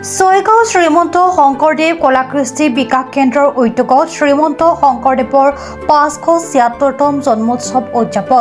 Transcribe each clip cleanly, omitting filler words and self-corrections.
ছয়গাঁও শ্ৰীমন্ত শংকৰদেৱ কলাকৃষ্টি বিকাশ কেন্দ্ৰৰ উদ্যোগত শ্ৰীমন্ত শংকৰদেৱৰ 576তম জন্মোৎসৱ উদযাপন।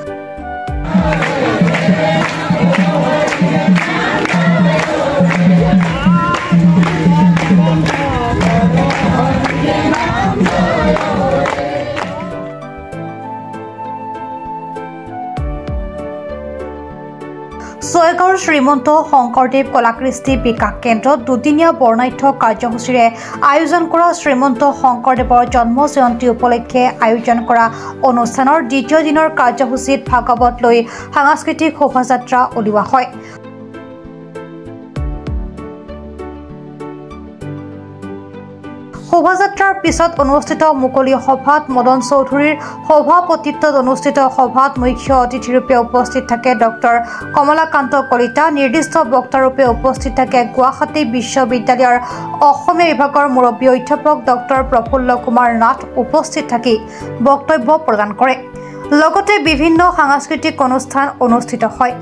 ছয়গাঁৱৰ শ্ৰীমন্ত শংকৰদেৱ কলাকৃষ্টি বিকাশ কেন্দ্ৰত দুদিনীয়া বৰ্ণাঢ্য কাৰ্যসূচীৰে আয়োজন কৰা শ্ৰীমন্ত শংকৰদেৱৰ জন্ম জয়ন্তী উপলক্ষে আয়োজন কৰা অনুষ্ঠানৰ দ্বিতীয় দিনৰ কাৰ্যসূচীত ভাগৱত লৈ সাংস্কৃতিক শোভাযাত্ৰা উলিওৱা হয়। শোভাযাত্ৰাৰ পিছত অনুষ্ঠিত মুকলি সভাত মদন চৌধুৰীৰ সভাপতিত্বত অনুষ্ঠিত সভাত মুখ্য অতিথিৰূপে উপস্থিত থাকে ডক্টৰ কমলাকান্ত কলিতা। নিৰ্দিষ্ট বক্তাৰূপে উপস্থিত থাকে গুৱাহাটী বিশ্ববিদ্যালয়ৰ অসমীয়া বিভাগৰ মুৰব্বী অধ্যাপক ডক্টৰ প্ৰফুল্ল কুমাৰ নাথ উপস্থিত থাকি বক্তব্য প্ৰদান কৰে। লগতে বিভিন্ন সাংস্কৃতিক অনুষ্ঠান অনুষ্ঠিত হয়।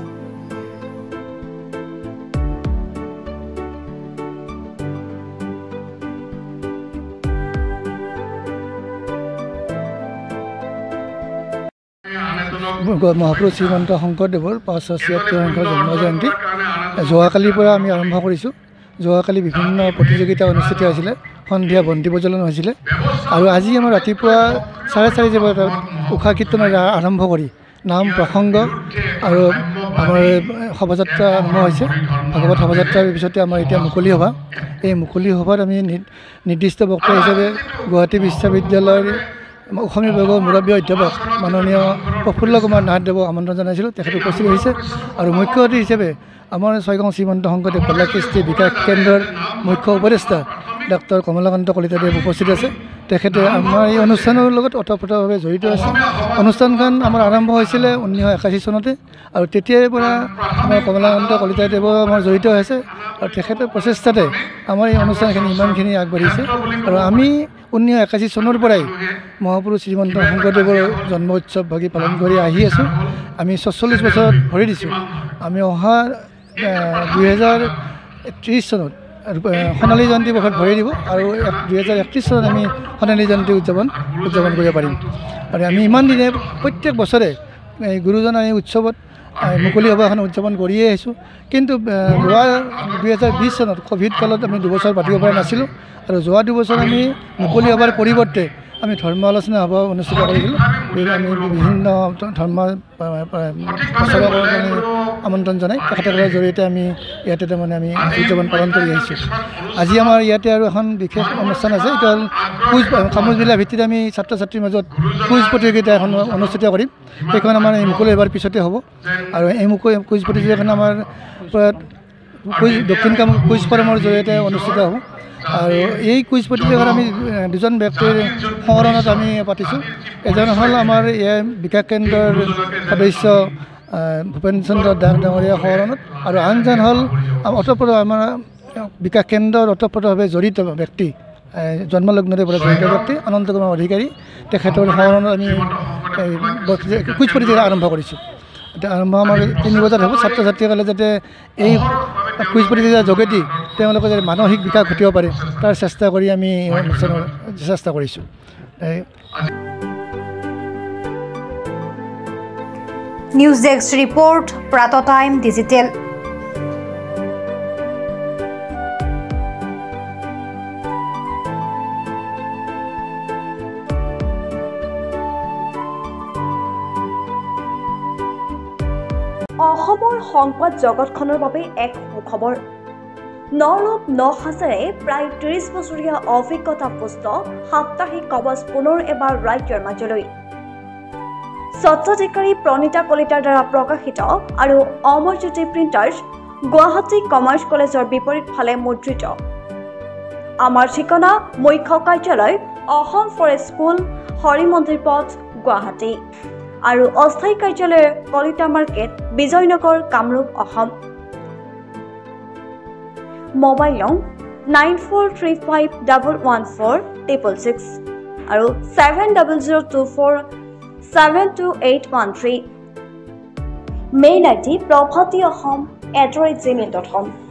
মহাপুৰুষ শ্ৰীমন্ত শংকৰদেৱৰ 576 জন্ম জয়ন্তী যোৱাকালিৰ পৰা আমি আৰম্ভ কৰিছোঁ। যোৱাকালি বিভিন্ন প্ৰতিযোগিতা অনুষ্ঠিত হৈছিলে, সন্ধিয়া বন্তি প্ৰজ্বলন হৈছিলে আৰু আজি আমাৰ ৰাতিপুৱা 4:30 বজাত উষা কীৰ্তনেৰে আৰম্ভ কৰি নাম প্ৰসংগ আৰু আমাৰ শোভাযাত্ৰা আৰম্ভ হৈছে। ভাগৱত শোভাযাত্ৰাৰ পিছতে আমাৰ এতিয়া মুকলি সভা। এই মুকলি সভাত আমি নিৰ্দিষ্ট বক্তা হিচাপে গুৱাহাটী বিশ্ববিদ্যালয়ৰ অসমীয়া বিভাগৰ মুৰব্বী অধ্যাপক মাননীয় প্ৰফুল্ল কুমাৰ নাথদেৱক আমন্ত্ৰণ জনাইছিলোঁ। তেখেত উপস্থিত হৈছে আৰু মুখ্য অতিথি হিচাপে আমাৰ ছয়গাঁও শ্ৰীমন্ত শংকৰদেৱ কলাকৃষ্টি বিকাশ কেন্দ্ৰৰ মুখ্য উপদেষ্টা ডক্টৰ কমলাকান্ত কলিতাদেৱ উপস্থিত আছে। তেখেতে আমাৰ এই অনুষ্ঠানৰ লগত ওতঃপ্ৰোতভাৱে জড়িত আছে। অনুষ্ঠানখন আমাৰ আৰম্ভ হৈছিলে 1981 চনতে আৰু তেতিয়াৰ পৰা আমাৰ কমলাকান্ত কলিতাদেৱ আমাৰ জড়িত হৈছে আৰু তেখেতৰ প্ৰচেষ্টাতে আমাৰ এই অনুষ্ঠানখিনি ইমানখিনি আগবাঢ়িছে আৰু আমি 1981 চনৰ পৰাই মহাপুৰুষ শ্ৰীমন্ত শংকৰদেৱৰ জন্ম উৎসৱ ভাগি পালন কৰি আহি আছোঁ। আমি 44 বছৰত ভৰি দিছোঁ। আমি অহা 2030 চনত সোণালী জয়ন্তী বৰ্ষত ভৰি দিব আৰু 2031 চনত আমি সোণালী জয়ন্তী উদযাপন কৰিব পাৰিম। আৰু আমি ইমান দিনে প্ৰত্যেক বছৰে এই গুৰুজনাৰ এই উৎসৱত মুকলি সভাখন উদযাপন কৰিয়ে আহিছোঁ। কিন্তু যোৱা 2020 চনত ক'ভিড কালত আমি 2 বছৰ পাতিব পৰা নাছিলোঁ আৰু যোৱা 2 বছৰ আমি মুকলি সভাৰ পৰিৱৰ্তে আমি ধৰ্ম আলোচনা সভা অনুষ্ঠিত কৰিছিলোঁ। আমি বিভিন্ন ধৰ্ম প্ৰচাৰক আমন্ত্ৰণ জনাই তেখেতসকলৰ জৰিয়তে আমি ইয়াতে তাৰমানে আমি উদযাপন পালন কৰি আহিছোঁ। আজি আমাৰ ইয়াতে আৰু এখন বিশেষ অনুষ্ঠান আছে। এইটো হ'ল কুইজ। কামৰূপ জিলা ভিত্তিত আমি ছাত্ৰ ছাত্ৰীৰ মাজত কুইজ প্ৰতিযোগিতা এখন অনুষ্ঠিত কৰিম। সেইখন আমাৰ এই মুকলি সভাৰ পিছতে হ'ব আৰু এই কুইজ প্ৰতিযোগিতাখন আমাৰ দক্ষিণ কামৰূপ কুইজ ফৰামৰ জৰিয়তে অনুষ্ঠিত হ'ব। আৰু এই কুইজ প্ৰতিযোগিতাত আমি 2জন ব্যক্তিৰ সংগঠনত আমি পাতিছোঁ। এজন হ'ল আমাৰ এই বিকাশ কেন্দ্ৰৰ সদস্য ভূপেন চন্দ্ৰ দাস ডাঙৰীয়া সংগঠনত আৰু আনজন হ'ল আমাৰ বিকাশ কেন্দ্ৰৰ ওতঃপ্ৰোতভাৱে জড়িত ব্যক্তি, জন্মলগ্নৰে পৰা জড়িত ব্যক্তি অনন্ত কুমাৰ অধিকাৰী। তেখেতৰ সংগঠনত আমি কুইজ প্ৰতিযোগিতা আৰম্ভ কৰিছোঁ। এতিয়া আৰম্ভ আমাৰ 3 বজাত হ'ব। ছাত্ৰ ছাত্ৰীসকলে যাতে এই কুইজ প্ৰতিযোগিতাৰ যোগেদি তেওঁলোকে যাতে মানসিক বিকাশ ঘটিব পাৰে তাৰ চেষ্টা কৰি আমি অনুষ্ঠানৰ চেষ্টা কৰিছোঁ। নিউজ ডেস্ক ৰিপৰ্ট, প্ৰাতঃটাইম ডিজিটেল। অসমৰ সংবাদ জগতখনৰ বাবে এক সুখবৰ। নৰূপ নসাজেৰে প্ৰায় 30 বছৰীয়া অভিজ্ঞতা পুষ্ট সাপ্তাহিক কবচ পুনৰ এবাৰ ৰাজ্যৰ মাজলৈ। স্বত্বাধিকাৰী প্ৰণীতা কলিতাৰ দ্বাৰা প্ৰকাশিত আৰু অমৰজ্যোতি প্ৰিণ্টাৰ্ছ, গুৱাহাটী কমাৰ্চ কলেজৰ বিপৰীত ফালে মুদ্ৰিত। আমাৰ ঠিকনা মুখ্য কাৰ্যালয় অসম ফৰেষ্ট স্কুল, হৰি মন্দিৰ পথ, গুৱাহাটী আৰু অস্থায়ী কাৰ্যালয় কলিতা মাৰ্কেট, বিজয়নগৰ, কামৰূপ, অসম। মোবাইল নং 9435114666 আৰু 7024722813। Mail ID prabhati.ahom@gmail.com।